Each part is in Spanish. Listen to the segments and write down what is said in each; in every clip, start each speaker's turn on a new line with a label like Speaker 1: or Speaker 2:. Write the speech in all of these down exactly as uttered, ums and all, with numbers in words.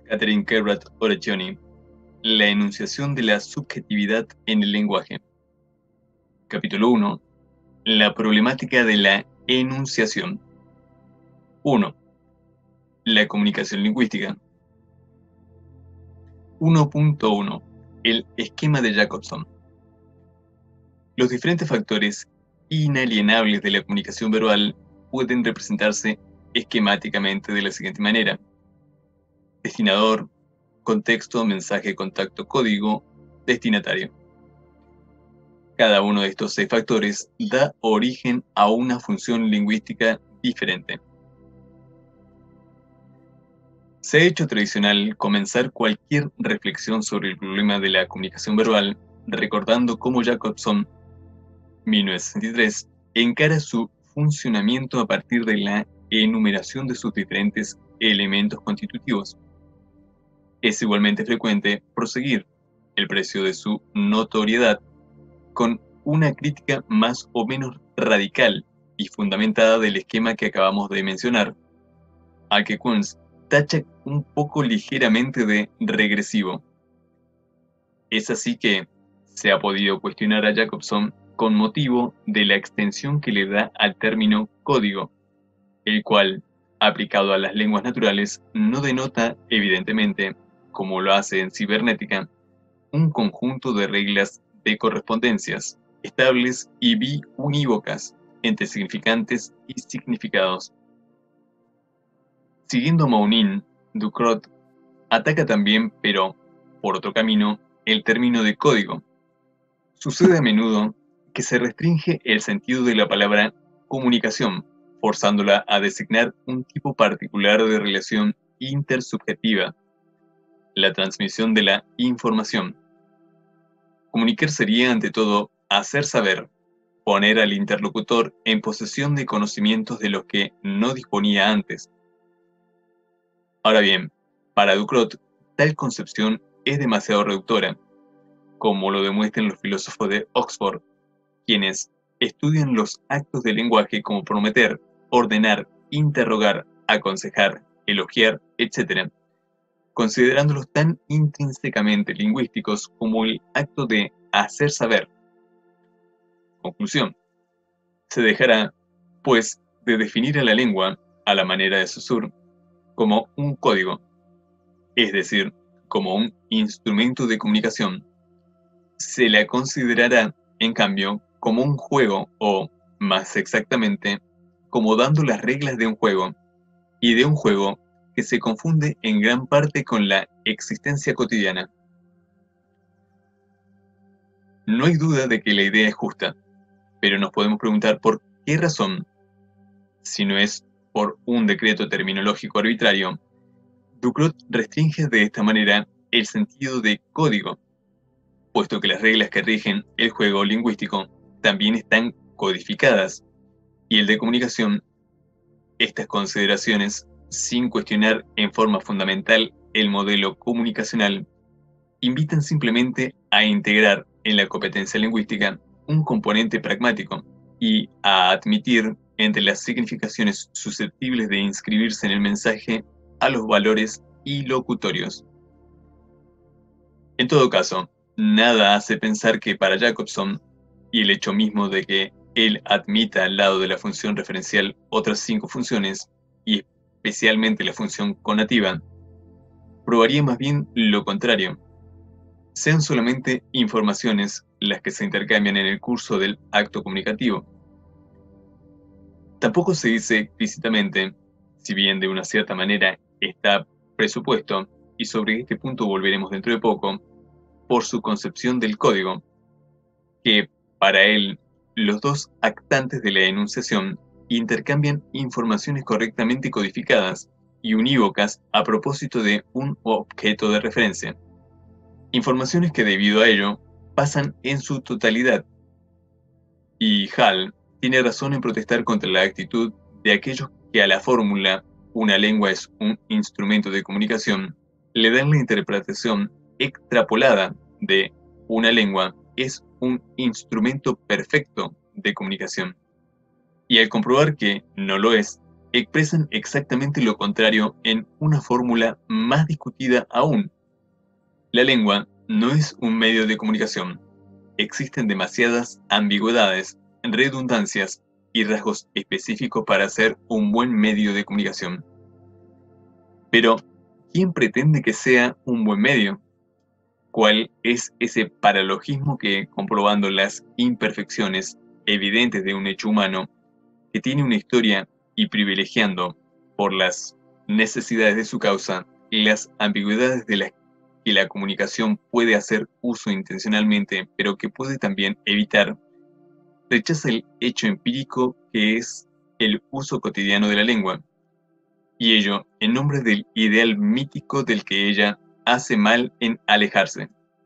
Speaker 1: Catherine Kerrat Orecchioni, la enunciación de la subjetividad en el lenguaje. Capítulo uno. La problemática de la enunciación. uno. La comunicación lingüística. uno punto uno. El esquema de Jacobson. Los diferentes factores inalienables de la comunicación verbal pueden representarse esquemáticamente de la siguiente manera: destinador, contexto, mensaje, contacto, código, destinatario. Cada uno de estos seis factores da origen a una función lingüística diferente. Se ha hecho tradicional comenzar cualquier reflexión sobre el problema de la comunicación verbal recordando cómo Jacobson, mil novecientos sesenta y tres, encara su funcionamiento a partir de la enumeración de sus diferentes elementos constitutivos. Es igualmente frecuente proseguir el precio de su notoriedad con una crítica más o menos radical y fundamentada del esquema que acabamos de mencionar, al que Kuntz tacha un poco ligeramente de regresivo. Es así que se ha podido cuestionar a Jacobson con motivo de la extensión que le da al término código, el cual, aplicado a las lenguas naturales, no denota, evidentemente, como lo hace en cibernética, un conjunto de reglas de correspondencias estables y biunívocas entre significantes y significados. Siguiendo a Maunin, Ducrot ataca también, pero por otro camino, el término de código. Sucede a menudo que se restringe el sentido de la palabra comunicación, forzándola a designar un tipo particular de relación intersubjetiva, la transmisión de la información. Comunicar sería, ante todo, hacer saber, poner al interlocutor en posesión de conocimientos de los que no disponía antes. Ahora bien, para Ducrot, tal concepción es demasiado reductora, como lo demuestran los filósofos de Oxford, quienes estudian los actos del lenguaje como prometer, ordenar, interrogar, aconsejar, elogiar, etcétera, considerándolos tan intrínsecamente lingüísticos como el acto de hacer saber. Conclusión: se dejará, pues, de definir a la lengua, a la manera de Saussure, como un código, es decir, como un instrumento de comunicación. Se la considerará, en cambio, como un juego o, más exactamente, como dando las reglas de un juego, y de un juego que se confunde en gran parte con la existencia cotidiana. No hay duda de que la idea es justa, pero nos podemos preguntar por qué razón, si no es por un decreto terminológico arbitrario, Ducrot restringe de esta manera el sentido de código, puesto que las reglas que rigen el juego lingüístico también están codificadas, y el de comunicación. Estas consideraciones, sin cuestionar en forma fundamental el modelo comunicacional, invitan simplemente a integrar en la competencia lingüística un componente pragmático y a admitir entre las significaciones susceptibles de inscribirse en el mensaje a los valores ilocutorios. En todo caso, nada hace pensar que para Jacobson, y el hecho mismo de que él admita al lado de la función referencial otras cinco funciones, y especialmente la función conativa, probaría más bien lo contrario. Sean solamente informaciones las que se intercambian en el curso del acto comunicativo. Tampoco se dice explícitamente, si bien de una cierta manera está presupuesto, y sobre este punto volveremos dentro de poco, por su concepción del código, que para él los dos actantes de la enunciación intercambian informaciones correctamente codificadas y unívocas a propósito de un objeto de referencia. Informaciones que debido a ello pasan en su totalidad. Y Hall tiene razón en protestar contra la actitud de aquellos que a la fórmula "una lengua es un instrumento de comunicación" le dan la interpretación extrapolada de "una lengua es un instrumento perfecto de comunicación". Y al comprobar que no lo es, expresan exactamente lo contrario en una fórmula más discutida aún. La lengua no es un medio de comunicación. Existen demasiadas ambigüedades, redundancias y rasgos específicos para ser un buen medio de comunicación. Pero, ¿quién pretende que sea un buen medio? ¿Cuál es ese paralogismo que, comprobando las imperfecciones evidentes de un hecho humano, que tiene una historia y privilegiando, por las necesidades de su causa, las ambigüedades de las que la comunicación puede hacer uso intencionalmente, pero que puede también evitar, rechaza el hecho empírico que es el uso cotidiano de la lengua, y ello en nombre del ideal mítico del que ella hace mal en alejarse?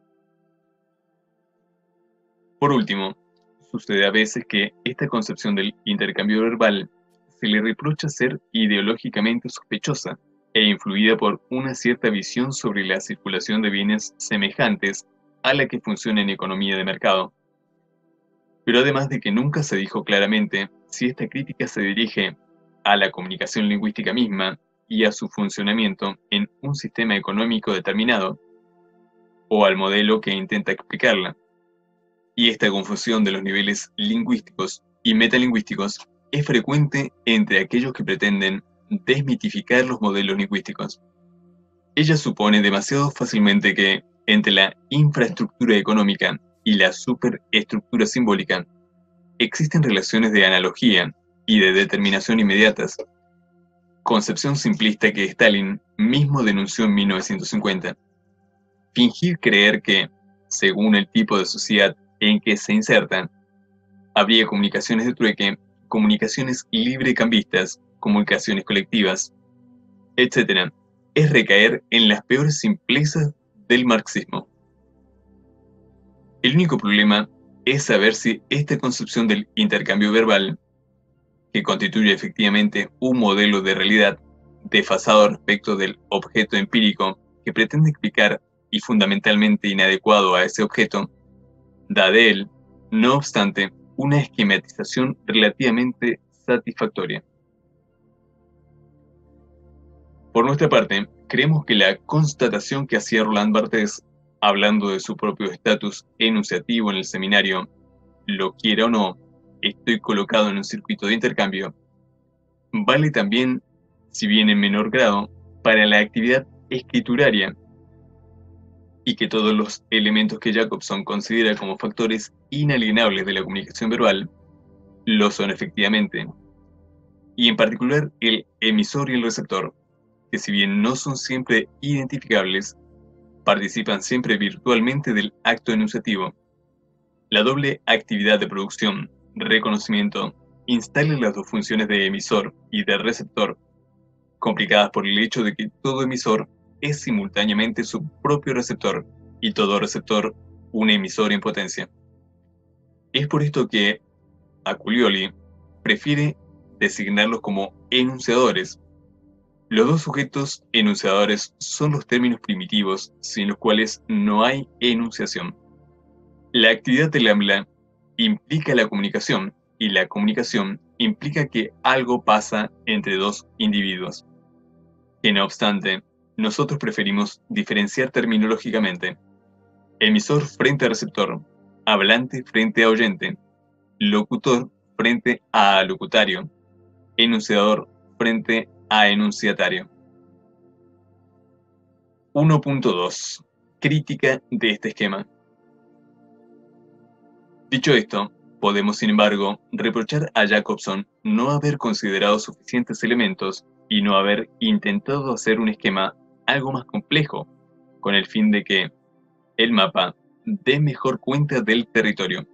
Speaker 1: Por último, sucede a veces que esta concepción del intercambio verbal se le reprocha ser ideológicamente sospechosa e influida por una cierta visión sobre la circulación de bienes semejantes a la que funciona en economía de mercado. Pero además de que nunca se dijo claramente si esta crítica se dirige a la comunicación lingüística misma y a su funcionamiento en un sistema económico determinado, o al modelo que intenta explicarla. Y esta confusión de los niveles lingüísticos y metalingüísticos es frecuente entre aquellos que pretenden desmitificar los modelos lingüísticos. Ella supone demasiado fácilmente que, entre la infraestructura económica y la superestructura simbólica, existen relaciones de analogía y de determinación inmediatas, concepción simplista que Stalin mismo denunció en mil novecientos cincuenta. Fingir creer que, según el tipo de sociedad en que se insertan, habría comunicaciones de trueque, comunicaciones librecambistas, comunicaciones colectivas, etcétera, es recaer en las peores simplezas del marxismo. El único problema es saber si esta concepción del intercambio verbal, que constituye efectivamente un modelo de realidad desfasado respecto del objeto empírico que pretende explicar y fundamentalmente inadecuado a ese objeto, da de él, no obstante, una esquematización relativamente satisfactoria. Por nuestra parte, creemos que la constatación que hacía Roland Barthes, hablando de su propio estatus enunciativo en el seminario, lo quiera o no, estoy colocado en un circuito de intercambio, vale también, si bien en menor grado, para la actividad escrituraria, y que todos los elementos que Jacobson considera como factores inalienables de la comunicación verbal, lo son efectivamente, y en particular el emisor y el receptor, que si bien no son siempre identificables, participan siempre virtualmente del acto enunciativo. La doble actividad de producción, reconocimiento, instala las dos funciones de emisor y de receptor, complicadas por el hecho de que todo emisor es simultáneamente su propio receptor y todo receptor un emisor en potencia. Es por esto que Accolioli prefiere designarlos como enunciadores. Los dos sujetos enunciadores son los términos primitivos sin los cuales no hay enunciación. La actividad del habla implica la comunicación y la comunicación implica que algo pasa entre dos individuos. Que no obstante, nosotros preferimos diferenciar terminológicamente: emisor frente a receptor, hablante frente a oyente, locutor frente a locutario, enunciador frente a enunciatario. uno punto dos. Crítica de este esquema. Dicho esto, podemos sin embargo reprochar a Jacobson no haber considerado suficientes elementos y no haber intentado hacer un esquema algo más complejo, con el fin de que el mapa dé mejor cuenta del territorio.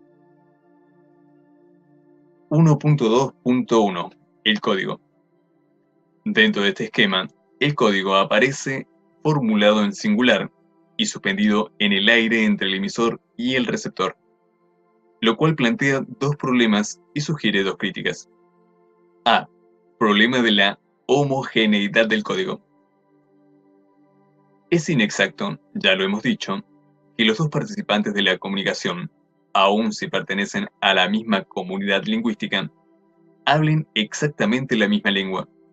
Speaker 1: uno punto dos punto uno. El código. Dentro de este esquema, el código aparece formulado en singular y suspendido en el aire entre el emisor y el receptor, lo cual plantea dos problemas y sugiere dos críticas. A. Problema de la homogeneidad del código. Es inexacto, ya lo hemos dicho, que los dos participantes de la comunicación, aun si pertenecen a la misma comunidad lingüística, hablen exactamente la misma lengua,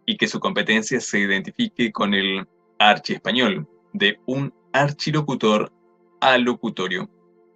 Speaker 1: y que su competencia se identifique con el archiespañol, de un archilocutor a locutorio.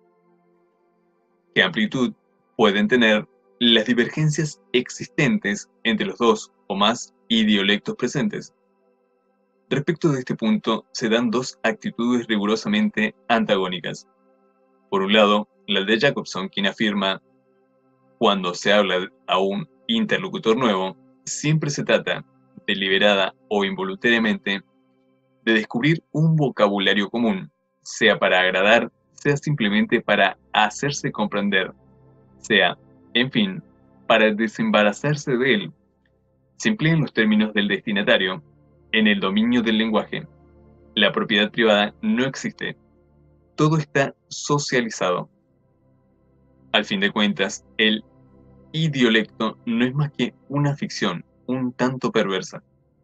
Speaker 1: ¿Qué amplitud pueden tener las divergencias existentes entre los dos o más idiolectos presentes? Respecto de este punto, se dan dos actitudes rigurosamente antagónicas. Por un lado, la de Jacobson, quien afirma: cuando se habla a un interlocutor nuevo, siempre se trata, deliberada o involuntariamente, de descubrir un vocabulario común, sea para agradar, sea simplemente para hacerse comprender, sea, en fin, para desembarazarse de él. Se emplean los términos del destinatario. En el dominio del lenguaje, la propiedad privada no existe. Todo está socializado. Al fin de cuentas, el idiolecto no es más que una ficción, un tanto perversa.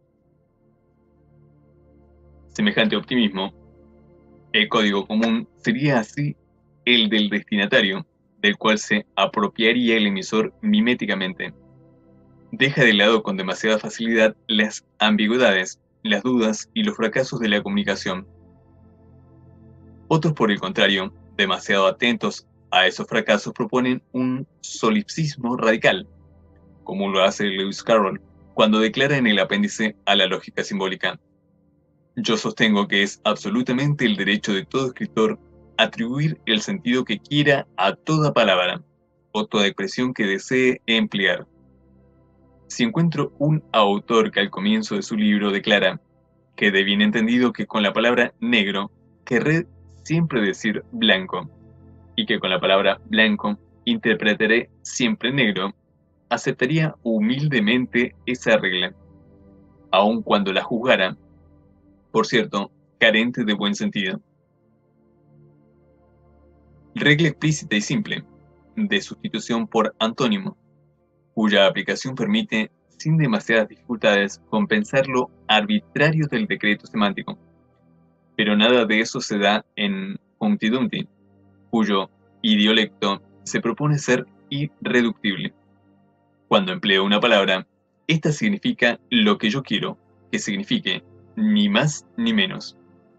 Speaker 1: Semejante optimismo, el código común sería así el del destinatario, del cual se apropiaría el emisor miméticamente. Deja de lado con demasiada facilidad las ambigüedades, las dudas y los fracasos de la comunicación. Otros, por el contrario, demasiado atentos a esos fracasos, proponen un solipsismo radical, como lo hace Lewis Carroll cuando declara en el apéndice a la lógica simbólica: yo sostengo que es absolutamente el derecho de todo escritor atribuir el sentido que quiera a toda palabra o toda expresión que desee emplear. Si encuentro un autor que al comienzo de su libro declara que de bien entendido que con la palabra negro querré siempre decir blanco, y que con la palabra blanco interpretaré siempre negro, aceptaría humildemente esa regla, aun cuando la juzgara, por cierto, carente de buen sentido. Regla explícita y simple, de sustitución por antónimo, cuya aplicación permite, sin demasiadas dificultades, compensar lo arbitrario del decreto semántico. Pero nada de eso se da en Humpty Dumpty, cuyo idiolecto se propone ser irreductible. Cuando empleo una palabra, esta significa lo que yo quiero que signifique, ni más ni menos.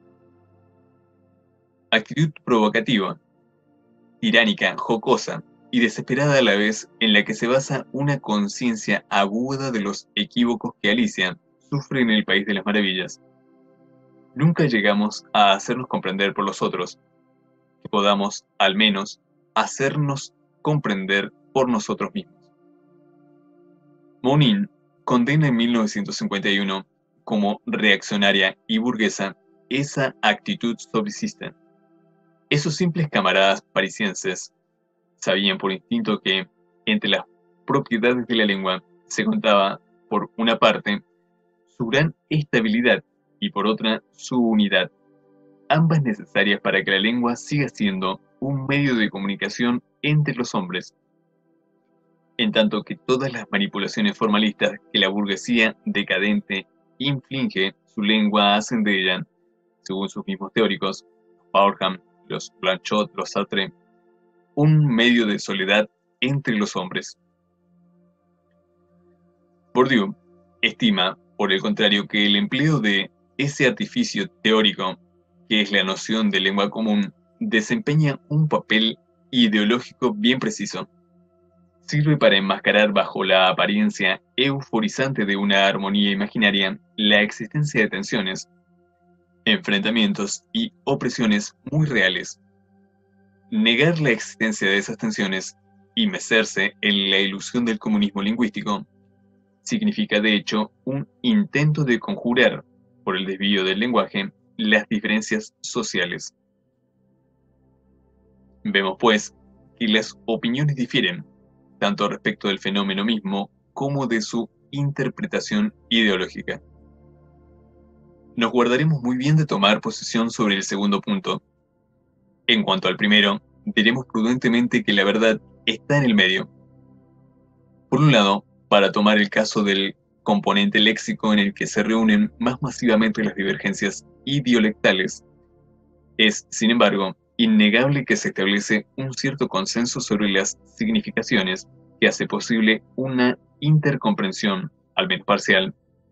Speaker 1: Actitud provocativa, tiránica, jocosa y desesperada a la vez, en la que se basa una conciencia aguda de los equívocos que Alicia sufre en el País de las Maravillas. Nunca llegamos a hacernos comprender por los otros, que podamos, al menos, hacernos comprender por nosotros mismos. Monin condena en mil novecientos cincuenta y uno como reaccionaria y burguesa esa actitud sobrecista. Esos simples camaradas parisienses sabían por instinto que, entre las propiedades de la lengua, se contaba, por una parte, su gran estabilidad y por otra, su unidad, ambas necesarias para que la lengua siga siendo un medio de comunicación entre los hombres, en tanto que todas las manipulaciones formalistas que la burguesía decadente inflige su lengua hacen de ella, según sus mismos teóricos, los Paulham, los Blanchot, los Sartre, un medio de soledad entre los hombres. Bourdieu estima, por el contrario, que el empleo de ese artificio teórico, que es la noción de lengua común, desempeña un papel ideológico bien preciso. Sirve para enmascarar bajo la apariencia euforizante de una armonía imaginaria la existencia de tensiones, enfrentamientos y opresiones muy reales. Negar la existencia de esas tensiones y mecerse en la ilusión del comunismo lingüístico significa de hecho un intento de conjurar, por el desvío del lenguaje, las diferencias sociales. Vemos pues que las opiniones difieren, tanto respecto del fenómeno mismo como de su interpretación ideológica. Nos guardaremos muy bien de tomar posición sobre el segundo punto. En cuanto al primero, diremos prudentemente que la verdad está en el medio. Por un lado, para tomar el caso del componente léxico en el que se reúnen más masivamente las divergencias idiolectales, es, sin embargo, innegable que se establece un cierto consenso sobre las significaciones que hace posible una intercomprensión, al menos parcial,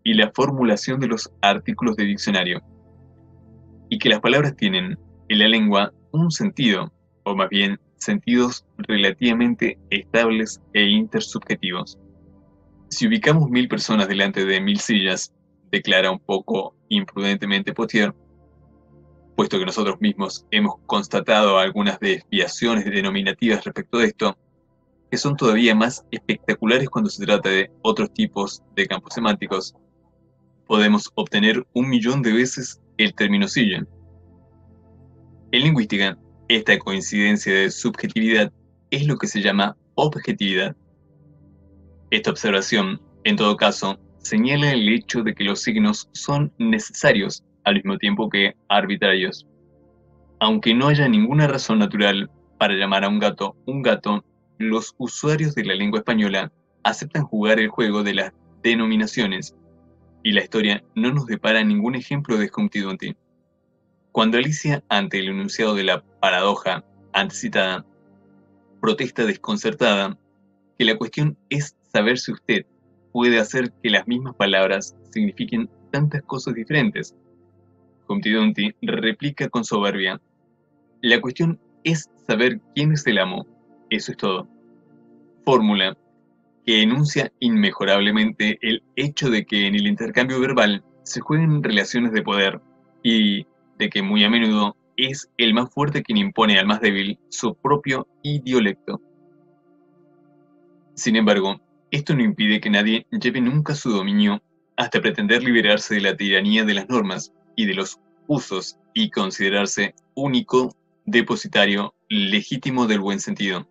Speaker 1: y la formulación de los artículos de diccionario, y que las palabras tienen en la lengua un sentido, o más bien sentidos relativamente estables e intersubjetivos. Si ubicamos mil personas delante de mil sillas, declara un poco imprudentemente Potier, puesto que nosotros mismos hemos constatado algunas desviaciones denominativas respecto de esto, que son todavía más espectaculares cuando se trata de otros tipos de campos semánticos, podemos obtener un millón de veces el término silla. En lingüística, esta coincidencia de subjetividad es lo que se llama objetividad. Esta observación, en todo caso, señala el hecho de que los signos son necesarios al mismo tiempo que arbitrarios. Aunque no haya ninguna razón natural para llamar a un gato un gato, los usuarios de la lengua española aceptan jugar el juego de las denominaciones, y la historia no nos depara ningún ejemplo de Humpty Dumpty. Cuando Alicia, ante el enunciado de la paradoja antecitada, protesta desconcertada que la cuestión es saber si usted puede hacer que las mismas palabras signifiquen tantas cosas diferentes, Humpty Dumpty replica con soberbia: la cuestión es saber quién es el amo, eso es todo. Fórmula que enuncia inmejorablemente el hecho de que en el intercambio verbal se juegan relaciones de poder y de que muy a menudo es el más fuerte quien impone al más débil su propio idiolecto. Sin embargo, esto no impide que nadie lleve nunca su dominio hasta pretender liberarse de la tiranía de las normas y de los usos y considerarse único depositario legítimo del buen sentido.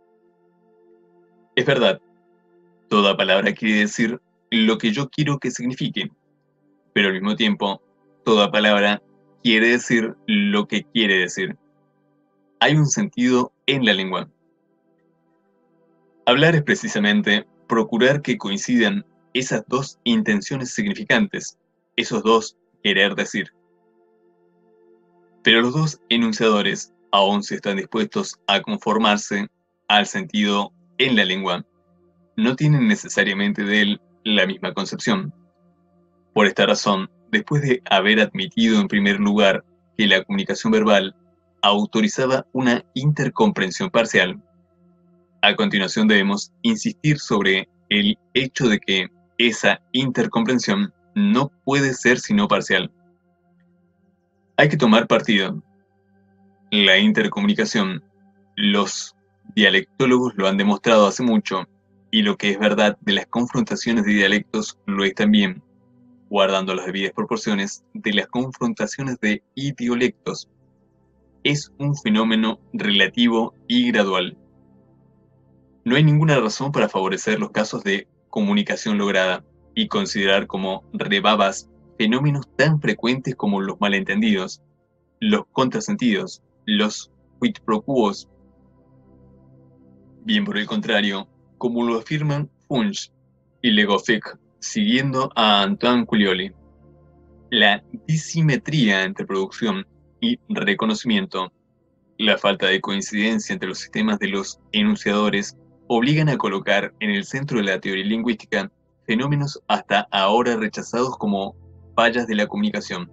Speaker 1: Es verdad, toda palabra quiere decir lo que yo quiero que signifique, pero al mismo tiempo, toda palabra quiere decir lo que quiere decir. Hay un sentido en la lengua. Hablar es precisamente procurar que coincidan esas dos intenciones significantes, esos dos querer decir. Pero los dos enunciadores, aun si están dispuestos a conformarse al sentido en la lengua, no tienen necesariamente de él la misma concepción. Por esta razón, después de haber admitido en primer lugar que la comunicación verbal autorizaba una intercomprensión parcial, a continuación debemos insistir sobre el hecho de que esa intercomprensión no puede ser sino parcial. Hay que tomar partido. La intercomunicación, los dialectólogos lo han demostrado hace mucho, y lo que es verdad de las confrontaciones de dialectos lo es también, guardando las debidas proporciones, de las confrontaciones de idiolectos. Es un fenómeno relativo y gradual. No hay ninguna razón para favorecer los casos de comunicación lograda y considerar como rebabas fenómenos tan frecuentes como los malentendidos, los contrasentidos, los quid pro quos. Bien por el contrario, como lo afirman Funch y Le Goffec, siguiendo a Antoine Culioli, la disimetría entre producción y reconocimiento, la falta de coincidencia entre los sistemas de los enunciadores, obligan a colocar en el centro de la teoría lingüística fenómenos hasta ahora rechazados como fallas de la comunicación.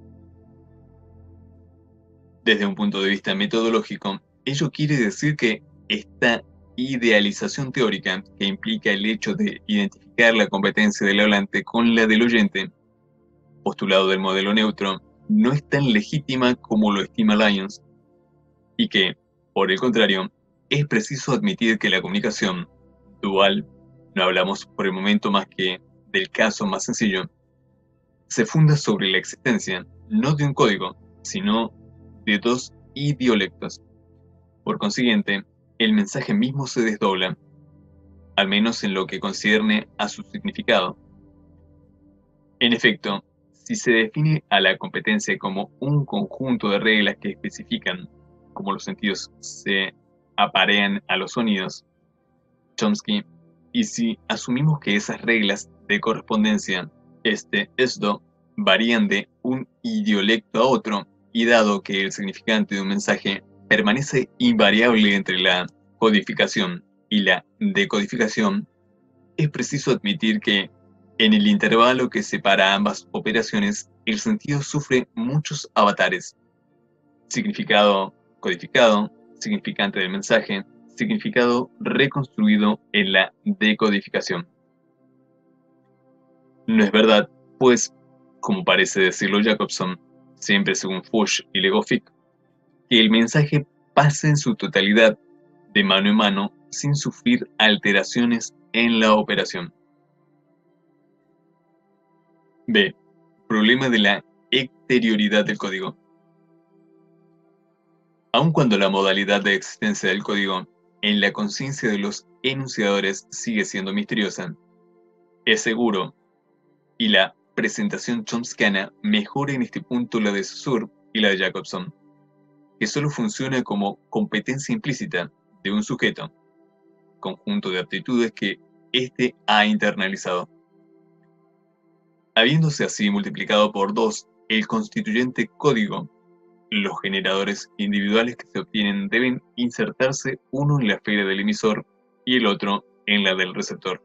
Speaker 1: Desde un punto de vista metodológico, ello quiere decir que esta idealización teórica, que implica el hecho de identificar la competencia del hablante con la del oyente, postulado del modelo neutro, no es tan legítima como lo estima Lyons, y que, por el contrario, es preciso admitir que la comunicación dual, no hablamos por el momento más que del caso más sencillo, se funda sobre la existencia, no de un código, sino de dos idiolectos. Por consiguiente, el mensaje mismo se desdobla, al menos en lo que concierne a su significado. En efecto, si se define a la competencia como un conjunto de reglas que especifican cómo los sentidos se aparean a los sonidos, Chomsky, y si asumimos que esas reglas de correspondencia, este, esto, varían de un idiolecto a otro, y dado que el significante de un mensaje permanece invariable entre la codificación y la decodificación, es preciso admitir que En el intervalo que separa ambas operaciones, el sentido sufre muchos avatares. Significado codificado, significante del mensaje, significado reconstruido en la decodificación. No es verdad, pues, como parece decirlo Jacobson, siempre según Fuchs y Legofic, que el mensaje pasa en su totalidad, de mano en mano, sin sufrir alteraciones en la operación. B. Problema de la exterioridad del código. Aun cuando la modalidad de existencia del código en la conciencia de los enunciadores sigue siendo misteriosa, es seguro, y la presentación chomskiana mejora en este punto la de Saussure y la de Jacobson, que solo funciona como competencia implícita de un sujeto, conjunto de aptitudes que éste ha internalizado. Habiéndose así multiplicado por dos el constituyente código, los generadores individuales que se obtienen deben insertarse uno en la esfera del emisor y el otro en la del receptor.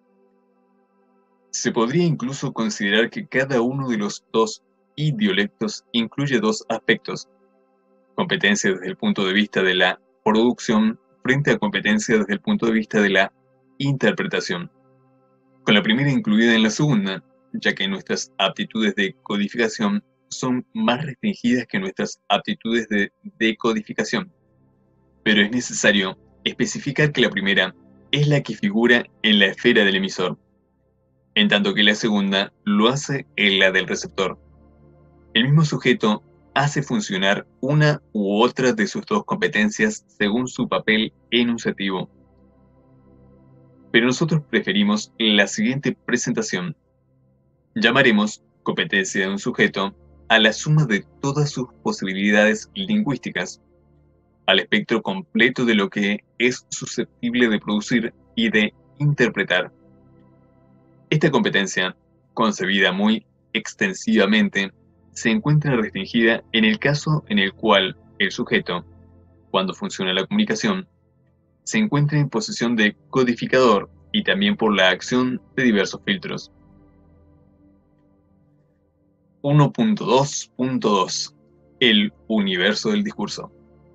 Speaker 1: Se podría incluso considerar que cada uno de los dos idiolectos incluye dos aspectos: competencia desde el punto de vista de la producción frente a competencia desde el punto de vista de la interpretación, con la primera incluida en la segunda, ya que nuestras aptitudes de codificación son más restringidas que nuestras aptitudes de decodificación. Pero es necesario especificar que la primera es la que figura en la esfera del emisor, en tanto que la segunda lo hace en la del receptor. El mismo sujeto hace funcionar una u otra de sus dos competencias según su papel enunciativo. Pero nosotros preferimos la siguiente presentación. Llamaremos competencia de un sujeto a la suma de todas sus posibilidades lingüísticas, al espectro completo de lo que es susceptible de producir y de interpretar. Esta competencia, concebida muy extensivamente, se encuentra restringida en el caso en el cual el sujeto, cuando funciona la comunicación, se encuentra en posesión de codificador y también por la acción de diversos filtros. uno punto dos punto dos. El universo del discurso.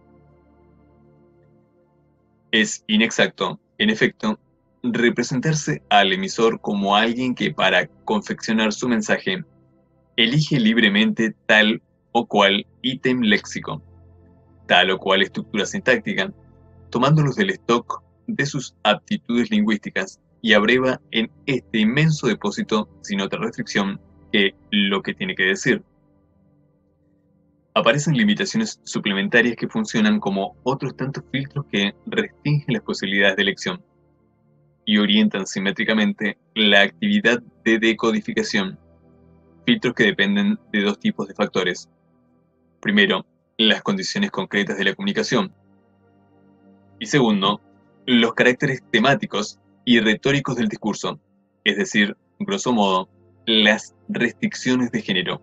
Speaker 1: Es inexacto, en efecto, representarse al emisor como alguien que para confeccionar su mensaje elige libremente tal o cual ítem léxico, tal o cual estructura sintáctica, tomándolos del stock de sus aptitudes lingüísticas y abreva en este inmenso depósito sin otra restricción que lo que tiene que decir. Aparecen limitaciones suplementarias que funcionan como otros tantos filtros que restringen las posibilidades de elección y orientan simétricamente la actividad de decodificación. Filtros que dependen de dos tipos de factores. Primero, las condiciones concretas de la comunicación. Y segundo, los caracteres temáticos y retóricos del discurso, es decir, grosso modo, las restricciones de género.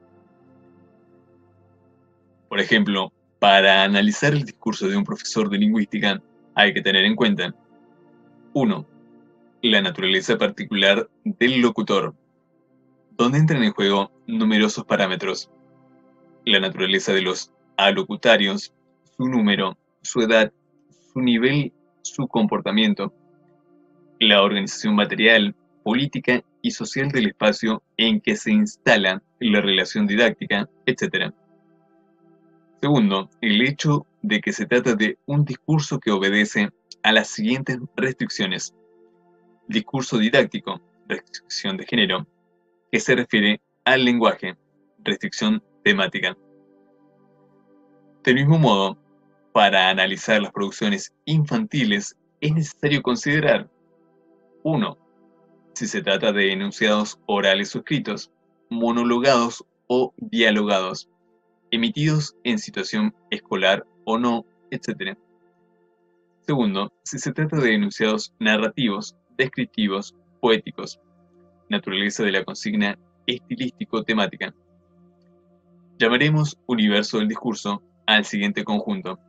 Speaker 1: Por ejemplo, para analizar el discurso de un profesor de lingüística, hay que tener en cuenta: uno. La naturaleza particular del locutor, donde entran en juego numerosos parámetros: la naturaleza de los alocutarios, su número, su edad, su nivel, su comportamiento, la organización material, política y social del espacio en que se instala la relación didáctica, etcétera. Segundo, el hecho de que se trata de un discurso que obedece a las siguientes restricciones: discurso didáctico, restricción de género, que se refiere al lenguaje, restricción temática. Del mismo modo, para analizar las producciones infantiles es necesario considerar: uno. Si se trata de enunciados orales o escritos, monologados o dialogados, emitidos en situación escolar o no, etcétera. Segundo, si se trata de enunciados narrativos, descriptivos, poéticos, naturaleza de la consigna estilístico-temática. Llamaremos universo del discurso al siguiente conjunto.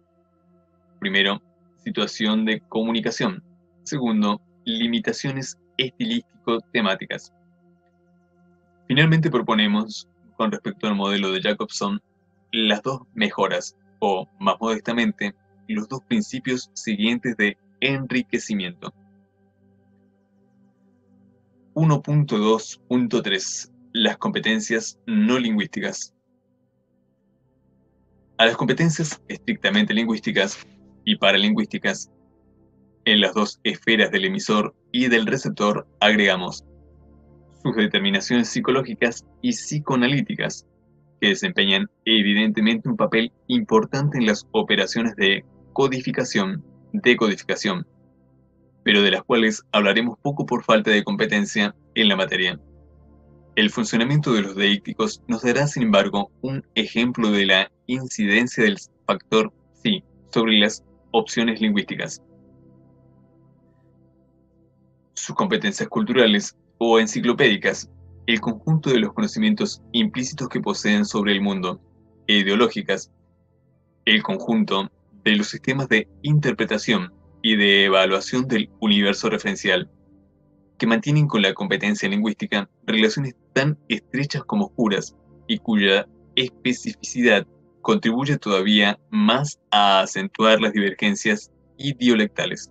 Speaker 1: Primero, situación de comunicación. Segundo, limitaciones estilístico-temáticas. Finalmente proponemos, con respecto al modelo de Jacobson, las dos mejoras, o, más modestamente, los dos principios siguientes de enriquecimiento. uno punto dos punto tres. Las competencias no lingüísticas. A las competencias estrictamente lingüísticas y paralingüísticas, en las dos esferas del emisor y del receptor agregamos sus determinaciones psicológicas y psicoanalíticas, que desempeñan evidentemente un papel importante en las operaciones de codificación, decodificación, pero de las cuales hablaremos poco por falta de competencia en la materia. El funcionamiento de los deícticos nos dará, sin embargo, un ejemplo de la incidencia del factor psi sobre las opciones lingüísticas. Sus competencias culturales o enciclopédicas, el conjunto de los conocimientos implícitos que poseen sobre el mundo, e ideológicas, el conjunto de los sistemas de interpretación y de evaluación del universo referencial, que mantienen con la competencia lingüística relaciones tan estrechas como oscuras y cuya especificidad contribuye todavía más a acentuar las divergencias idiolectales.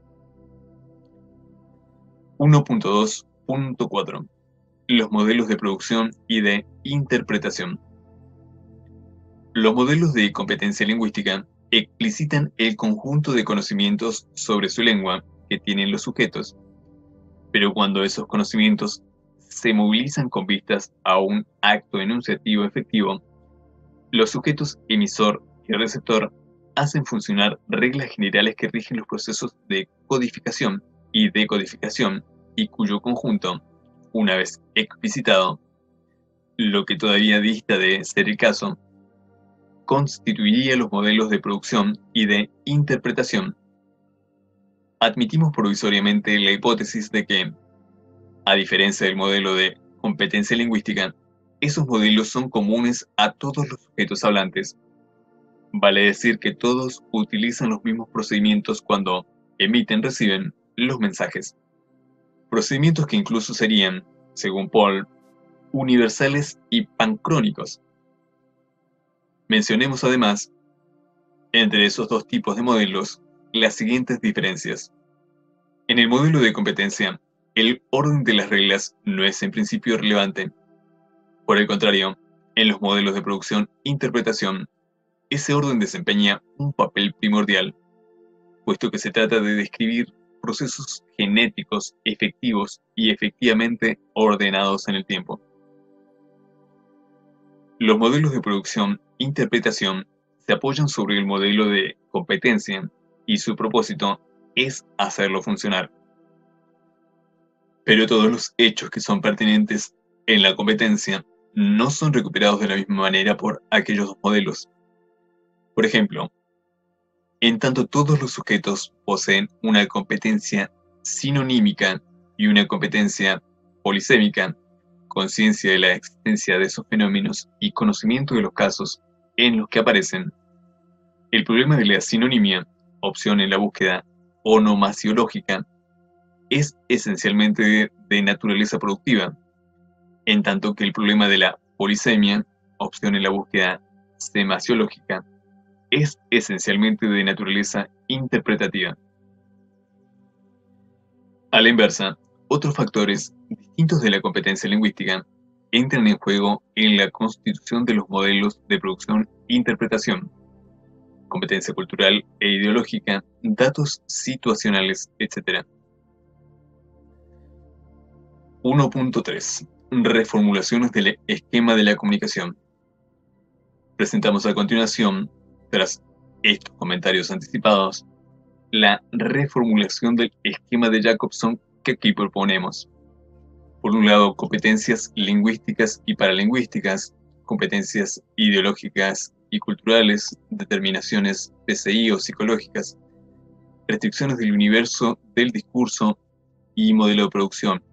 Speaker 1: uno punto dos punto cuatro. Los modelos de producción y de interpretación. Los modelos de competencia lingüística explicitan el conjunto de conocimientos sobre su lengua que tienen los sujetos, pero cuando esos conocimientos se movilizan con vistas a un acto enunciativo efectivo, los sujetos emisor y receptor hacen funcionar reglas generales que rigen los procesos de codificación y decodificación y cuyo conjunto, una vez explicitado, lo que todavía dista de ser el caso, constituiría los modelos de producción y de interpretación. Admitimos provisoriamente la hipótesis de que, a diferencia del modelo de competencia lingüística, esos modelos son comunes a todos los sujetos hablantes. Vale decir que todos utilizan los mismos procedimientos cuando emiten, reciben los mensajes. Procedimientos que incluso serían, según Paul, universales y pancrónicos. Mencionemos además, entre esos dos tipos de modelos, las siguientes diferencias. En el modelo de competencia, el orden de las reglas no es en principio relevante. Por el contrario, en los modelos de producción-interpretación, ese orden desempeña un papel primordial, puesto que se trata de describir procesos genéticos efectivos y efectivamente ordenados en el tiempo. Los modelos de producción-interpretación se apoyan sobre el modelo de competencia y su propósito es hacerlo funcionar. Pero todos los hechos que son pertinentes en la competencia no son recuperados de la misma manera por aquellos dos modelos. Por ejemplo, en tanto todos los sujetos poseen una competencia sinonímica y una competencia polisémica, conciencia de la existencia de esos fenómenos y conocimiento de los casos en los que aparecen, el problema de la sinonimia, opción en la búsqueda onomasiológica, es esencialmente de, de naturaleza productiva, en tanto que el problema de la polisemia, opción en la búsqueda semasiológica, es esencialmente de naturaleza interpretativa. A la inversa, otros factores distintos de la competencia lingüística entran en juego en la constitución de los modelos de producción-interpretación, competencia cultural e ideológica, datos situacionales, etcétera. uno punto tres. Reformulaciones del esquema de la comunicación. Presentamos a continuación, tras estos comentarios anticipados, la reformulación del esquema de Jacobson que aquí proponemos. Por un lado, competencias lingüísticas y paralingüísticas, competencias ideológicas y culturales, determinaciones P C I o psicológicas, restricciones del universo del discurso y modelo de producción.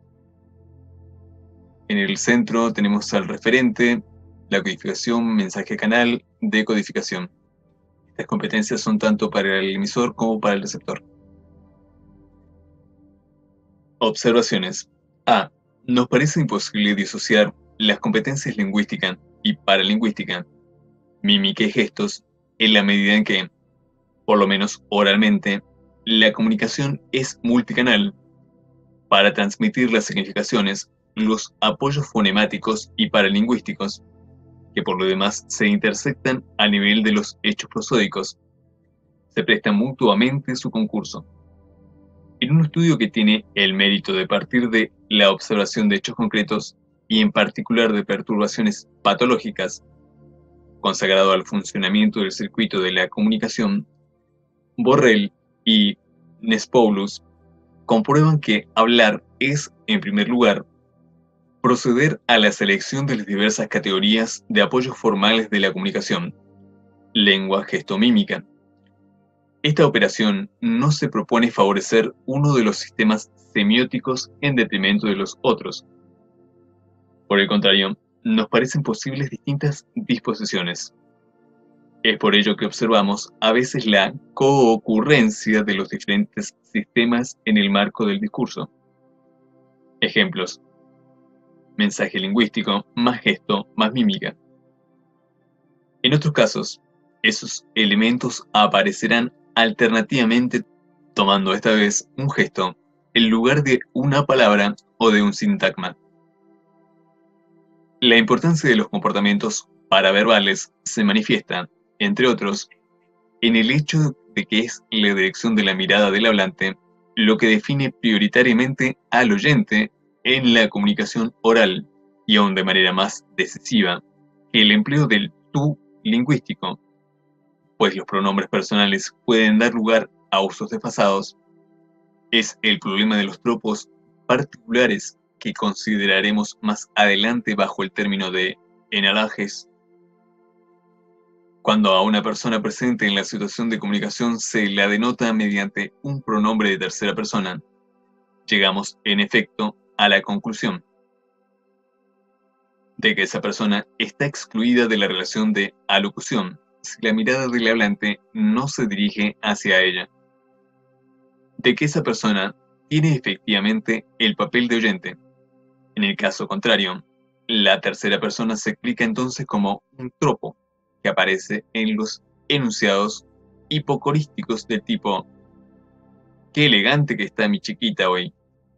Speaker 1: En el centro tenemos al referente, la codificación, mensaje canal, decodificación. Estas competencias son tanto para el emisor como para el receptor. Observaciones. A. Nos parece imposible disociar las competencias lingüística y paralingüística, mímica y gestos, en la medida en que, por lo menos oralmente, la comunicación es multicanal. Para transmitir las significaciones, los apoyos fonemáticos y paralingüísticos, que por lo demás se intersectan a nivel de los hechos prosódicos, se prestan mutuamente su concurso. En un estudio que tiene el mérito de partir de la observación de hechos concretos y en particular de perturbaciones patológicas, consagrado al funcionamiento del circuito de la comunicación, Borrell y Nespoulos comprueban que hablar es, en primer lugar, proceder a la selección de las diversas categorías de apoyos formales de la comunicación, lengua, gesto, mímica. Esta operación no se propone favorecer uno de los sistemas semióticos en detrimento de los otros. Por el contrario, nos parecen posibles distintas disposiciones. Es por ello que observamos a veces la coocurrencia de los diferentes sistemas en el marco del discurso. Ejemplos: mensaje lingüístico más gesto más mímica. En otros casos, esos elementos aparecerán alternativamente tomando esta vez un gesto en lugar de una palabra o de un sintagma. La importancia de los comportamientos paraverbales se manifiesta, entre otros, en el hecho de que es la dirección de la mirada del hablante lo que define prioritariamente al oyente en la comunicación oral, y aún de manera más decisiva, que el empleo del tú lingüístico, pues los pronombres personales pueden dar lugar a usos desfasados. Es el problema de los tropos particulares que consideraremos más adelante bajo el término de enalajes. Cuando a una persona presente en la situación de comunicación se la denota mediante un pronombre de tercera persona, llegamos, en efecto, a la conclusión de que esa persona está excluida de la relación de alocución si la mirada del hablante no se dirige hacia ella, de que esa persona tiene efectivamente el papel de oyente. En el caso contrario, la tercera persona se explica entonces como un tropo que aparece en los enunciados hipocorísticos del tipo «Qué elegante que está mi chiquita hoy».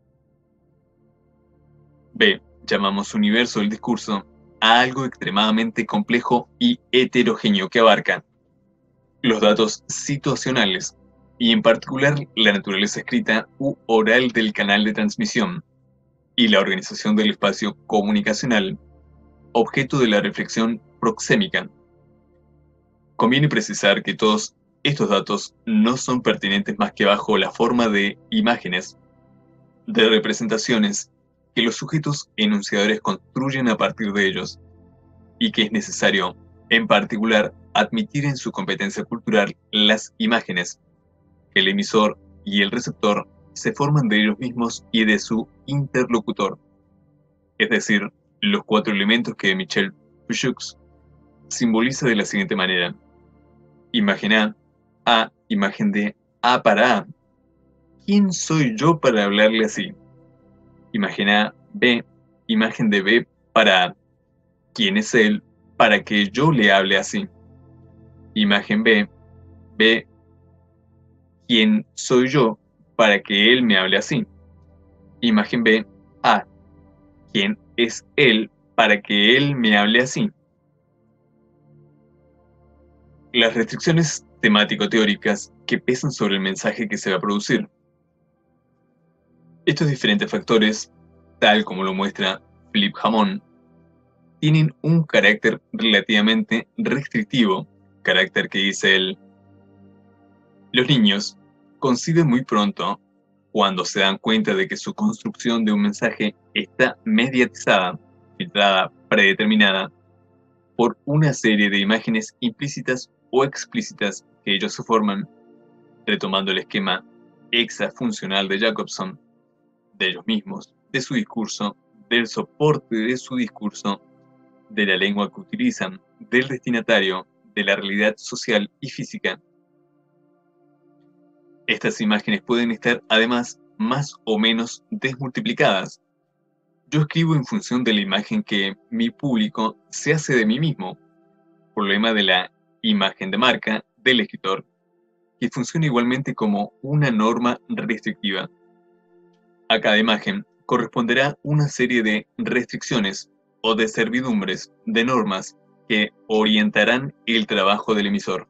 Speaker 1: B. Llamamos universo del discurso a algo extremadamente complejo y heterogéneo que abarca los datos situacionales y en particular la naturaleza escrita u oral del canal de transmisión y la organización del espacio comunicacional, objeto de la reflexión proxémica. Conviene precisar que todos estos datos no son pertinentes más que bajo la forma de imágenes, de representaciones que los sujetos enunciadores construyen a partir de ellos, y que es necesario, en particular, admitir en su competencia cultural las imágenes, que el emisor y el receptor se forman de ellos mismos y de su interlocutor, es decir, los cuatro elementos que Michel Foucault simboliza de la siguiente manera. Imagen A, A, imagen de A para A. ¿Quién soy yo para hablarle así? Imagen A, B, imagen de B para A. ¿Quién es él para que yo le hable así? Imagen B, B, ¿quién soy yo para que él me hable así? Imagen B, A, ¿quién es él para que él me hable así? Las restricciones temático-teóricas que pesan sobre el mensaje que se va a producir. Estos diferentes factores, tal como lo muestra Philippe Hamon, tienen un carácter relativamente restrictivo, carácter que dice él. Los niños conciben muy pronto, cuando se dan cuenta de que su construcción de un mensaje está mediatizada, filtrada, predeterminada, por una serie de imágenes implícitas o explícitas que ellos se forman, retomando el esquema hexafuncional de Jacobson, de ellos mismos, de su discurso, del soporte de su discurso, de la lengua que utilizan, del destinatario, de la realidad social y física. Estas imágenes pueden estar, además, más o menos desmultiplicadas. Yo escribo en función de la imagen que mi público se hace de mí mismo. Problema de la imagen de marca del escritor, que funciona igualmente como una norma restrictiva. A cada imagen corresponderá una serie de restricciones o de servidumbres de normas que orientarán el trabajo del emisor.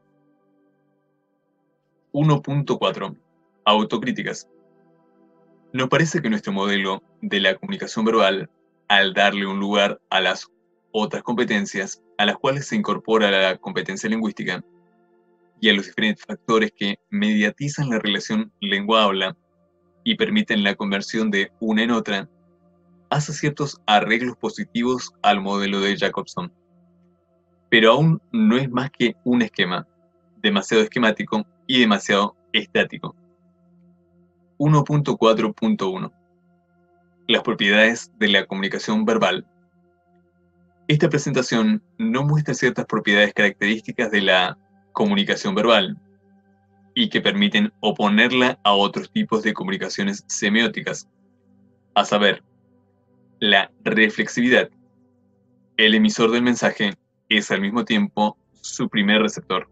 Speaker 1: uno punto cuatro. Autocríticas. Nos parece que nuestro modelo de la comunicación verbal, al darle un lugar a las otras competencias, a las cuales se incorpora la competencia lingüística, y a los diferentes factores que mediatizan la relación lengua-habla y permiten la conversión de una en otra, hace ciertos arreglos positivos al modelo de Jacobson. Pero aún no es más que un esquema, demasiado esquemático y demasiado estático. uno punto cuatro punto uno. Las propiedades de la comunicación verbal. Esta presentación no muestra ciertas propiedades características de la comunicación verbal y que permiten oponerla a otros tipos de comunicaciones semióticas, a saber, la reflexividad. El emisor del mensaje es al mismo tiempo su primer receptor.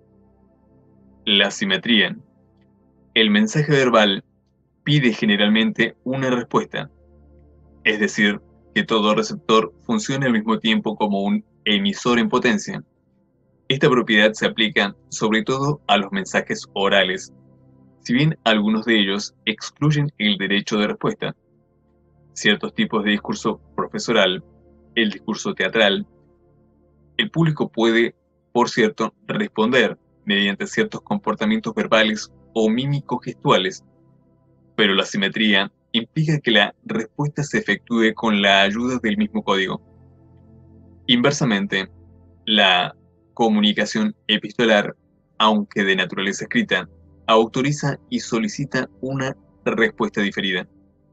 Speaker 1: La simetría. El mensaje verbal pide generalmente una respuesta, es decir, que todo receptor funcione al mismo tiempo como un emisor en potencia. Esta propiedad se aplica sobre todo a los mensajes orales, si bien algunos de ellos excluyen el derecho de respuesta. Ciertos tipos de discurso profesoral, el discurso teatral, el público puede, por cierto, responder mediante ciertos comportamientos verbales o mímicos gestuales, pero la simetría implica que la respuesta se efectúe con la ayuda del mismo código. Inversamente, la comunicación epistolar, aunque de naturaleza escrita, autoriza y solicita una respuesta diferida.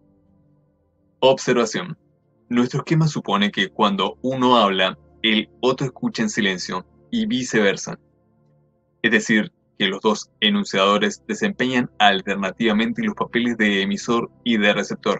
Speaker 1: Observación. Nuestro esquema supone que cuando uno habla, el otro escucha en silencio y viceversa. Es decir, que los dos enunciadores desempeñan alternativamente los papeles de emisor y de receptor.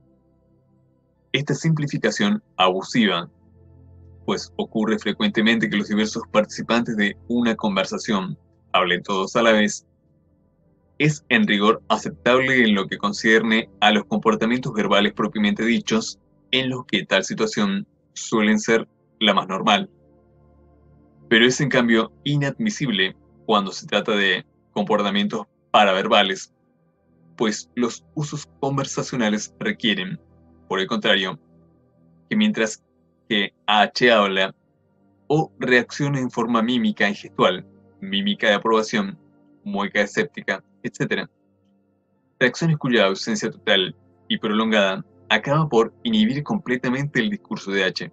Speaker 1: Esta simplificación abusiva, pues ocurre frecuentemente que los diversos participantes de una conversación hablen todos a la vez, es en rigor aceptable en lo que concierne a los comportamientos verbales propiamente dichos, en los que tal situación suelen ser la más normal. Pero es en cambio inadmisible cuando se trata de comportamientos paraverbales, pues los usos conversacionales requieren, por el contrario, que mientras que H habla o reacciona en forma mímica y gestual, mímica de aprobación, mueca escéptica, etcétera, reacciones cuya ausencia total y prolongada acaba por inhibir completamente el discurso de H.